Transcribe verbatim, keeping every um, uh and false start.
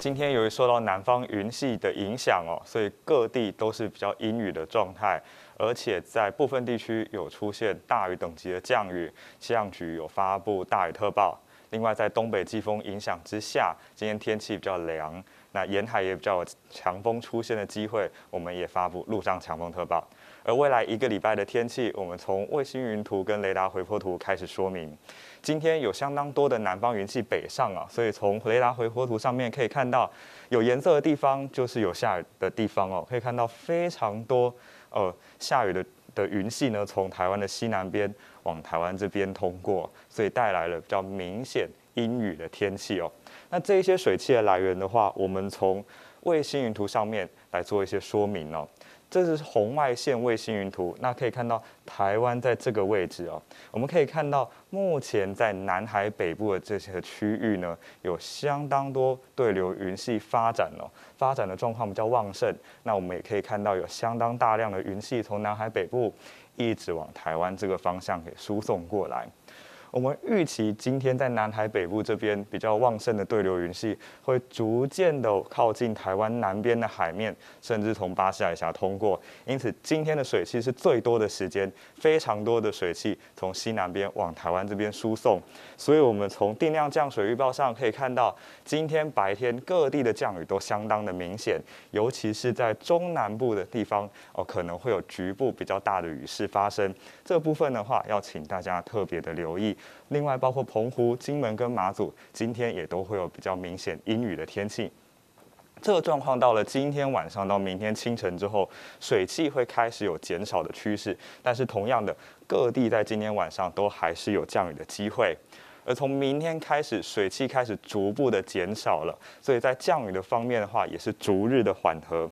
今天由于受到南方云系的影响哦，所以各地都是比较阴雨的状态，而且在部分地区有出现大雨等级的降雨，气象局有发布大雨特报。另外，在东北季风影响之下，今天天气比较凉，那沿海也比较有强风出现的机会，我们也发布陆上强风特报。而未来一个礼拜的天气，我们从卫星云图跟雷达回波图开始说明。今天有相当多的南方云系北上啊，所以从雷达回波图上面可以看到，有颜色的地方就是有下雨的地方哦，可以看到非常多呃下雨的的云系呢，从台湾的西南边往台湾这边通过，所以带来了比较明显阴雨的天气哦。那这一些水汽的来源的话，我们从卫星云图上面来做一些说明哦。这是红外线卫星云图，那可以看到台湾在这个位置哦，我们可以看到目前在南海北部的这些区域呢，有相当多对流云系发展哦，发展的状况比较旺盛。那我们也可以看到有相当大量的云系从南海北部一直往台湾这个方向给输送过来。我们预期今天在南海北部这边比较旺盛的对流云系会逐渐的靠近台湾南边的海面，甚至从巴士海峡通过。因此，今天的水汽是最多的时间，非常多的水汽从西南边往台湾这边输送。所以，我们从定量降水预报上可以看到，今天白天各地的降雨都相当的明显，尤其是在中南部的地方哦，可能会有局部比较大的雨势发生。这部分的话，要请大家特别的留意。另外，包括澎湖、金门跟马祖，今天也都会有比较明显阴雨的天气。这个状况到了今天晚上到明天清晨之后，水汽会开始有减少的趋势，但是同样的，各地在今天晚上都还是有降雨的机会。而从明天开始，水汽开始逐步的减少了，所以在降雨的方面的话，也是逐日的缓和。